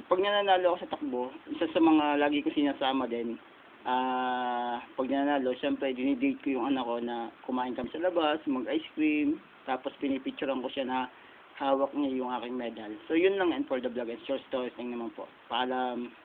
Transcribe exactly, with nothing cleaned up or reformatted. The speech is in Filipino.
pag nananalo ako sa takbo, isa sa mga lagi ko sinasama din, ah, pag nananalo, syempre dinidate ko yung anak ko na kumain kami sa labas, mag-ice cream, tapos pinipicturean ko siya na hawak niya yung aking medal. So, yun lang, and for the vlog and short stories lang naman po. Paalam.